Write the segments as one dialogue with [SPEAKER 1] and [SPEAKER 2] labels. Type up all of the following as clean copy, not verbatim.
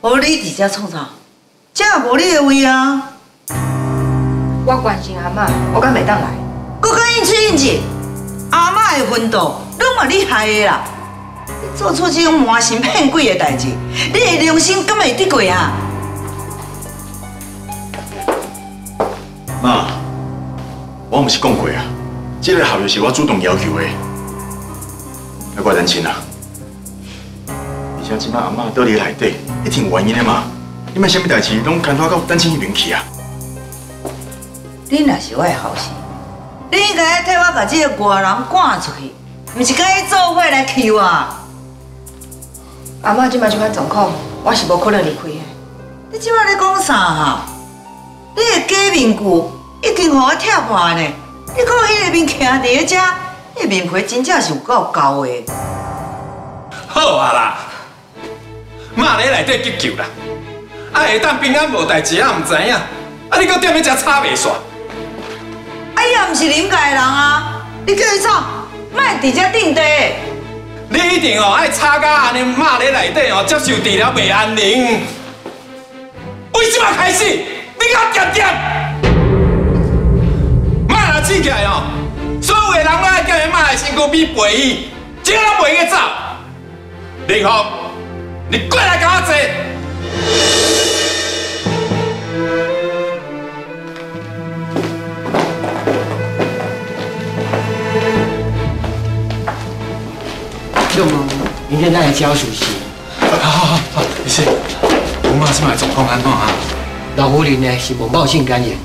[SPEAKER 1] 无你伫遮创啥？遮也无你的位啊！
[SPEAKER 2] 我关心阿嬷，我敢袂当来？
[SPEAKER 1] 搁甲应出应入，阿嬷的风度拢嘛你害的啦！你做出这种瞒神骗鬼的代志，你的良心敢会得过啊？
[SPEAKER 3] 妈，我毋是讲过啊，这个合约是我主动要求的，要怪担心啊。而且即摆阿嬷倒伫内底，一定有原因的嘛。你莫啥物代志拢牵拖到担心迄边去啊。
[SPEAKER 1] 你若是我的后生，你应该替我把这个外人赶出去，毋是甲伊做伙来气我。
[SPEAKER 2] 阿嬷即摆即款状况，我是无可能离开的。
[SPEAKER 1] 你即摆咧讲啥哈？你的假面具已经互我拆破呢。你看迄个面徛伫咧遮，迄面皮真正是有够厚的。
[SPEAKER 4] 好啊啦，妈咧内底急救啦，啊会当平安无代志啊，毋知影，啊你搁踮咧遮吵袂煞？
[SPEAKER 1] 啊，伊也毋是恁家的人啊，你叫伊走，莫伫遮顶地。
[SPEAKER 4] 你一定哦爱吵到安尼，妈咧内底哦接受治疗袂安宁。为即摆开始，你甲我点点，妈若起起来哦，所有的人拢爱叫伊妈的身躯比陪伊，这个拢袂去走。林峰，你过来甲我坐。
[SPEAKER 5] 要么明天再来教熟悉。
[SPEAKER 4] 好，没事。我妈即摆状况安怎啊？
[SPEAKER 5] 老夫人呢是猛暴性肝炎。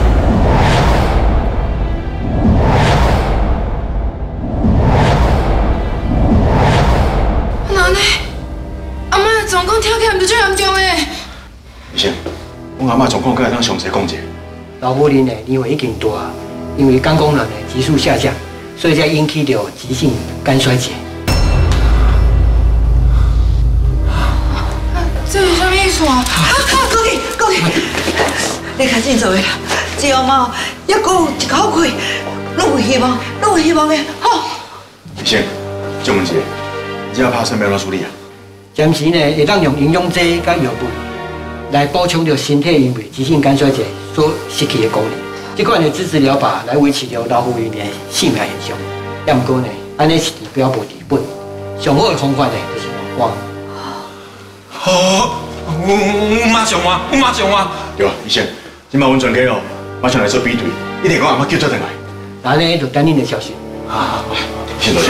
[SPEAKER 2] 哪呢？阿嬷的状况听起来毋是最严重的。
[SPEAKER 3] 医生，阮阿嬷状况，敢会当详细讲者？
[SPEAKER 5] 老夫人呢年岁已经大，因为肝功能呢急速下降，所以才引起了急性肝衰竭。
[SPEAKER 2] 这是什么意思啊？
[SPEAKER 1] 过去，你较紧做的啦。只要嘛，还有一口气，拢有希望，拢有希望的，吼。
[SPEAKER 3] 医生，请问一下，这拍算要怎处理啊？
[SPEAKER 5] 暂时呢会当用营养剂甲药物来补充着身体因为急性肝衰竭所失去的功能。这款的支持疗法来维持着老妇人的性命现象。要毋过呢，安尼是治标无治本，上好的方法呢就是换肝。
[SPEAKER 4] 好，我马上换，我马上换。
[SPEAKER 3] 对啊，医生，今摆阮全家哦，马上来做比对，一定讲阿嬷叫做回来。
[SPEAKER 5] 那安尼就等恁的消息。
[SPEAKER 3] 好，先多谢。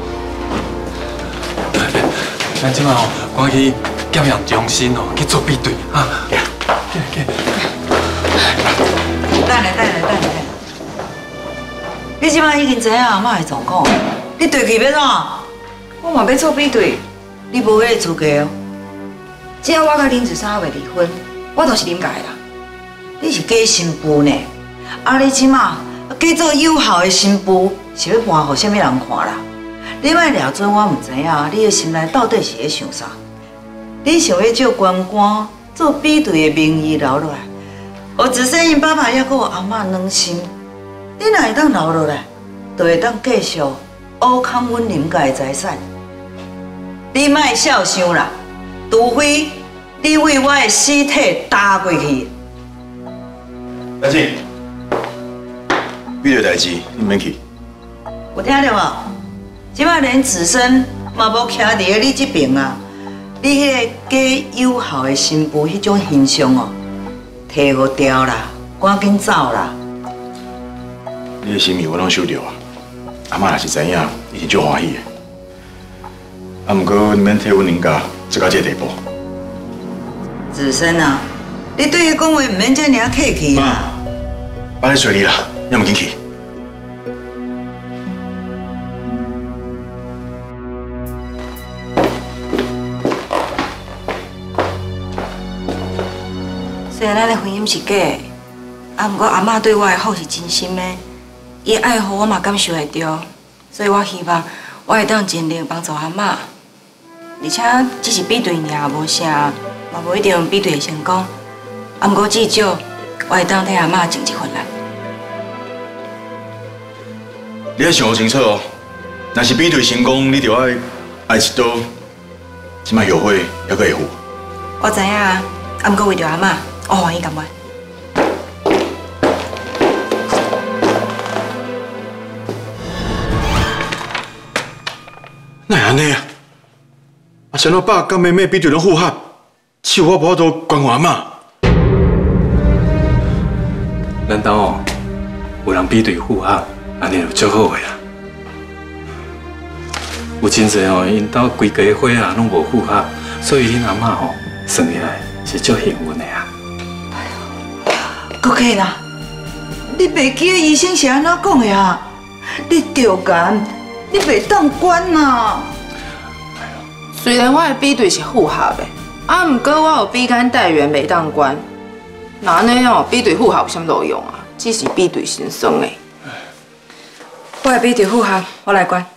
[SPEAKER 4] 咱即摆哦，赶去检验中心哦，去做比对啊。
[SPEAKER 3] 对。
[SPEAKER 1] 等下，你即摆已经知影阿嬷的状况，你对去要怎？
[SPEAKER 2] 我嘛要做比对，
[SPEAKER 1] 你无迄个资格哦。
[SPEAKER 2] 只要我甲林子珊还未离婚，我都是恁家的啦。
[SPEAKER 1] 你是假新妇呢，啊！你即马假做有效的新妇，是要换互啥物人看啦？你莫掠准我毋知影，你的心内到底是咧想啥？你想要借关官做比对的名义留落来，互自身因爸爸还阁有阿嬷两心，你若会当留落来，就会当继续挖空阮林家的财产。你莫笑想啦，除非你为我的尸体搭过去。
[SPEAKER 3] 大姐，比对代志你免去。
[SPEAKER 1] 有听到无？即摆连子孙嘛无徛伫咧你这边啊！你迄个假有效的新妇迄种形象哦，摕互掉啦，赶紧走啦！
[SPEAKER 3] 你的心意我拢收到啊，阿嬷若是知影，一定足欢喜的。啊，毋过你免替阮林家做到这个地步。
[SPEAKER 1] 子孙啊，你对伊讲话毋免遮尔客气啦。
[SPEAKER 3] 爸咧随你啦，要么紧去。
[SPEAKER 2] 虽然咱的婚姻是假的，啊，不过阿嬷对我的好是真心的，伊爱护我嘛感受会到，所以我希望我会当尽力帮助阿嬷，而且只是比对尔，无啥，嘛无一定比对成功，啊，不过至少我会当替阿嬷尽一份力。
[SPEAKER 3] 你要想好清楚哦，若是比对成功，你就要爱一刀，即摆后悔还阁会付。
[SPEAKER 2] 我知影啊，啊，毋过为着阿嬷，我欢喜甘愿。
[SPEAKER 3] 哪会安尼啊？啊，像我爸甲妹妹比对拢符合，只有我无法度管我阿嬷。
[SPEAKER 4] 难道哦，有人比对符合，安尼就足好个啦？有真侪哦，因兜规家伙啊拢无符合，所以恁阿嬷吼算起来是足幸运的啊。
[SPEAKER 1] 国庆啊，你袂记得医生是安怎讲的啊？你着干，你袂当管呐。
[SPEAKER 6] 虽然我的比对是符合的，啊，毋过我有比干带源袂当关。那安尼哦，比对符合有啥路用啊？只是比对心酸的。
[SPEAKER 2] 我的比对符合，我来管。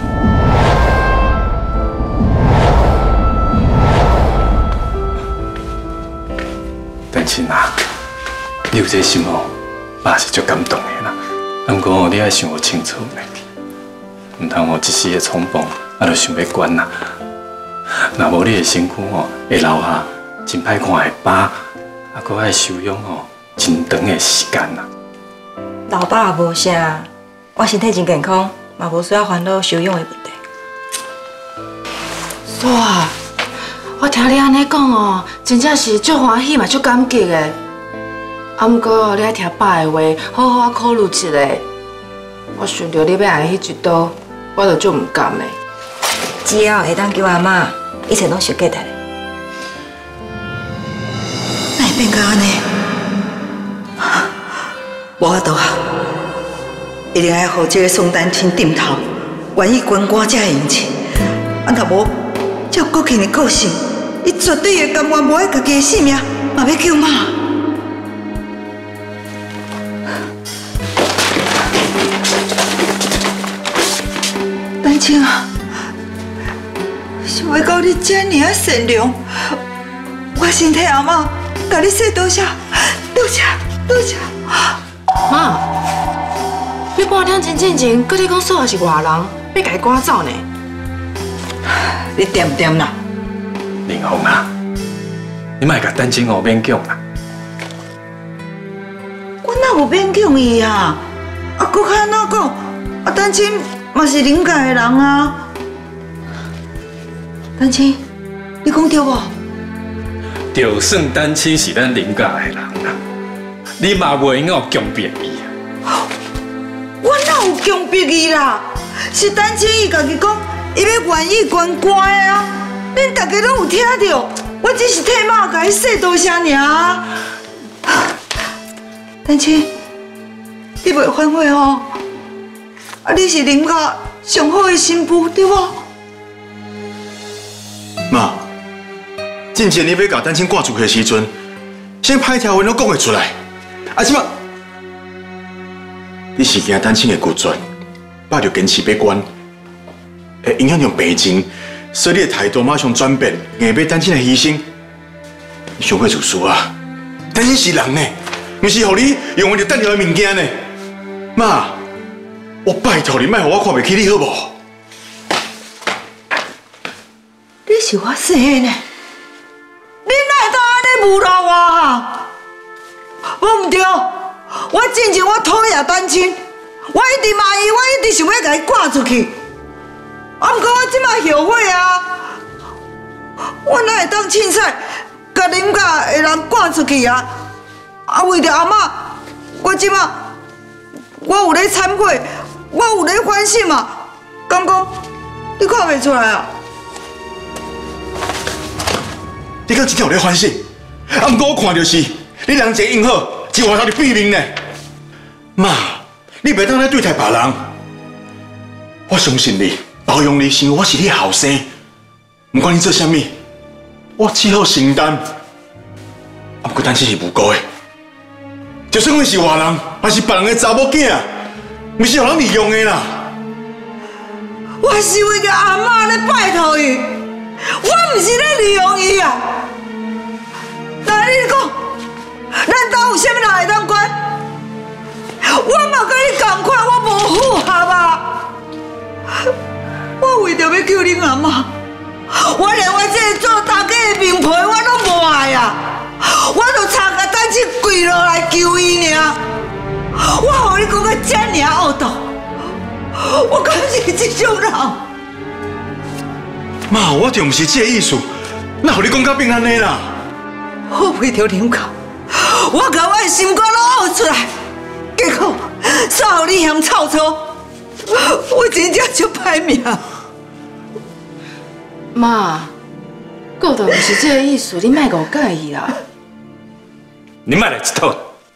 [SPEAKER 4] 但是啊，你有这心哦，爸是足感动的啦。不过哦，你爱想清楚呢，唔通哦一时的冲动，啊，就想要管啦。若无你的身躯哦，会留下真歹看的疤，啊，搁爱休养哦真长的时间啦。
[SPEAKER 2] 老爸也无啥，我身体真健康，嘛无需要烦恼休养的问题。
[SPEAKER 6] 哇！我听你安尼讲哦，真正是足欢喜嘛，足感激的。啊，毋过哦，你爱听爸的话，好好啊考虑一下。我想到你要来迄一道，我就足唔甘的。
[SPEAKER 2] 只要会当救阿嬷，一切拢小价值的。
[SPEAKER 1] 哪会变到安尼？无法度啊！一定要互这个宋丹青点头，愿意捐官才会用钱。啊，若无，照国庆的个性，伊绝对会甘愿无爱家己的性命，嘛要救妈。丹青啊，想要到你这么啊善良，我身体阿嬷，甲你说多谢，多谢，多谢。
[SPEAKER 6] 妈，你半点钟之前，搁你讲说的是外人，要甲伊赶走呢？
[SPEAKER 1] 你点点啦？
[SPEAKER 4] 林峰啊，你莫甲丹青哦勉强啦。
[SPEAKER 1] 我哪有勉强伊啊？啊，搁较安怎讲？啊，丹青嘛是邻家的人啊。丹青，你讲对无？
[SPEAKER 4] 就算丹青是咱林家的人啦，你嘛袂用强迫伊啊。
[SPEAKER 1] 我哪有强迫伊啦？是丹青伊家己讲，伊要愿意捐官的啊。恁大家拢有听到，我只是替妈甲伊说多谢尔。丹青，你袂反悔吼？啊，你是林家上好的新妇，对无？
[SPEAKER 3] 妈，之前你要甲丹青挂住的时阵，先歹条话拢讲会出来，啊，即马你是惊丹青的骨转，爸就坚持要管，会影响到病情，所以你的态度马上转变，硬要丹青的牺牲，你想过自私啊？丹青是人呢，不是互你用着等条的物件呢。妈，我拜托你，莫互我看袂起你好无？
[SPEAKER 1] 你是我生的呢，你哪会当安尼侮辱我啊？我唔对，我真正我讨厌丹青，我一直骂伊，我一直想要甲伊赶出去。啊，不过我即摆后悔啊！我哪会当凊彩甲林家的人赶出去啊？啊，为着阿嬷，我即摆我有咧忏悔，我有咧反省嘛。敢讲你看袂出来啊？
[SPEAKER 3] 你敢真正有咧反省？啊，不过我看到是你人一用好，一外头就变面呢。妈，你袂当来对待别人。我相信你，包容你，是因为我是你的后生。不管你做啥物，我只好承担。啊，不过单只是无辜的。就算我是外人，还是别人的查某囝，不是互人利用的啦。
[SPEAKER 1] 我是为着阿嬷咧拜托伊，我唔是咧利用伊啊。那你讲，咱家有啥物人会当管？我嘛跟你同款，我无符合啊！我为着要救恁阿嬷，我连我这个做大家的名牌我拢无你落来救伊尔。我互你讲到这尔恶毒，我敢是这种人？
[SPEAKER 3] 妈，我就不是这个意思，哪互你讲到变安尼啦？
[SPEAKER 1] 我为着林口，我把我的心肝拢挖出来，结果煞互你嫌臭臭，我真正就歹命。
[SPEAKER 6] 妈，顾都不是这个意思，你莫误解伊啦。
[SPEAKER 4] 你莫来一套。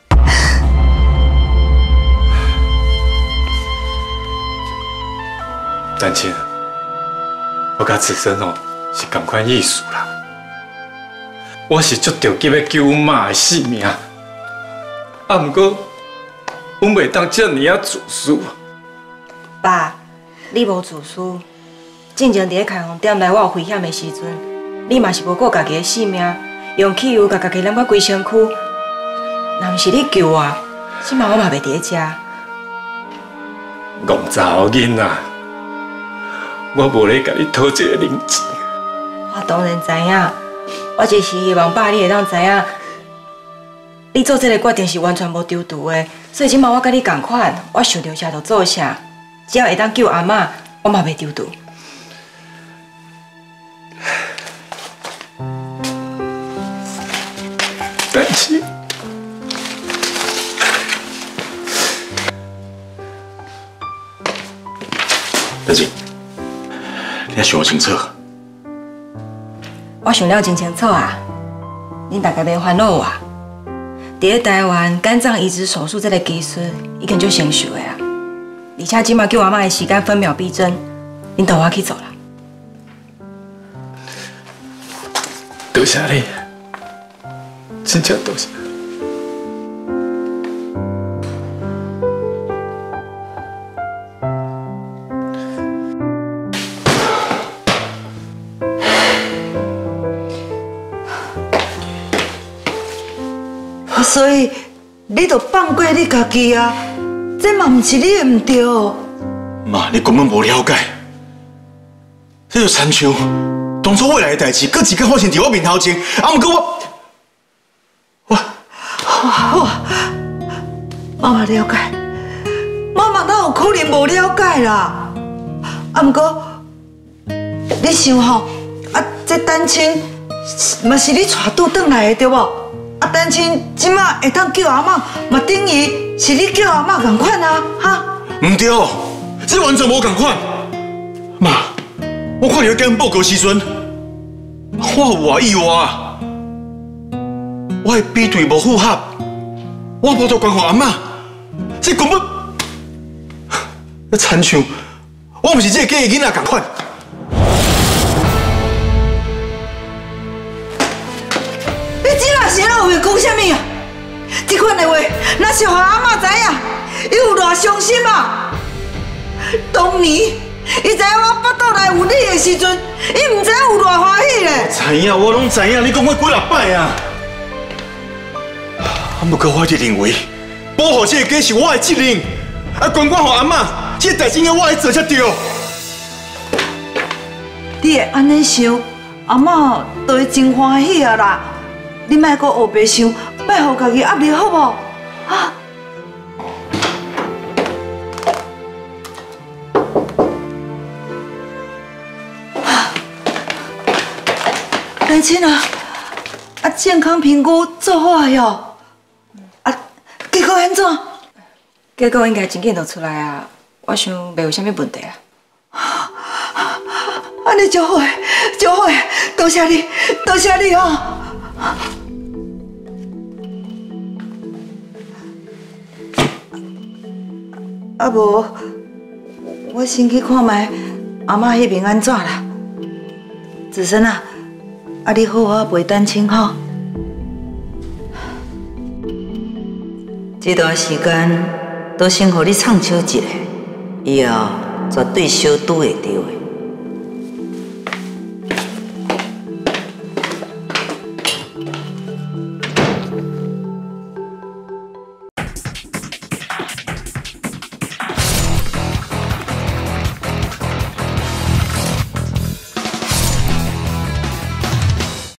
[SPEAKER 4] 丹青，我甲子珍哦是同款意思啦。我是足着急要救阮妈的性命，不过阮袂当遮尔啊自私。
[SPEAKER 2] 爸，你无自私。进前伫咧开饭店内我有危险的时阵，你嘛是无顾家己的性命，用汽油甲家己淋到规身躯。若毋是你救我，即摆我嘛袂伫咧遮。
[SPEAKER 4] 戆查某囡仔，我无咧甲你讨这个零钱。
[SPEAKER 2] 我当然知影，我只是希望爸你会当知影，你做这个决定是完全无丢除的。所以即摆我甲你同款，我想到啥就做啥，只要会当救阿嬷，我嘛袂丢除。
[SPEAKER 4] 但是，
[SPEAKER 3] 大姐，你还想清楚？
[SPEAKER 2] 我想了真清楚啊，恁大家免烦恼我。伫咧台湾肝脏移植手术这个技术已经足成熟的啊，而且即马救阿嬷的时间分秒必争，恁同我去做啦。
[SPEAKER 4] 多谢你，真正多谢。
[SPEAKER 1] 所以你就放过你家己啊，这嘛不是你的唔对。
[SPEAKER 3] 妈，你根本无了解，这就亲像当初未来的代志，搁一个发生伫我面头前，不过
[SPEAKER 1] 妈妈了解，妈妈哪有可能无了解啦？不过你想吼，这单亲嘛是你带倒转来的对无？单亲即马会当救阿嬷，嘛等于是你救阿嬷同款啊，哈？
[SPEAKER 3] 唔对，这完全无同款。妈，我看你去检验报告时阵，我有外意外，我的比对无符合，我无做关乎阿嬷，这根本，那亲像我不是这个假的囡仔同款。
[SPEAKER 1] 是咱有话讲啥物啊？这款的话，若是互阿嬷知影，伊有偌伤心啊！当年，伊知影我腹肚内有你的时阵，伊唔知影有偌欢喜咧。
[SPEAKER 3] 知影，我拢知影，你讲过几落摆啊？不过我一直认为，保护这个家是我的责任，管管互阿嬷，这个代志应该我来做才对。
[SPEAKER 1] 你会安尼想，阿嬷就会真欢喜啊啦！你莫阁黑白想，莫互家己压力好无？啊！单亲啊，健康评估做好啊哟！结果安怎？
[SPEAKER 2] 结果应该真紧就出来啊，我想袂有啥物问题啊。
[SPEAKER 1] 安尼就好诶，就好诶，多谢你，多谢你哦。无，我先去看卖阿嬷迄边安怎啦。子孙啊，你好好陪单亲吼。这段时间都先互你唱笑一下，以后绝对小拄会到的。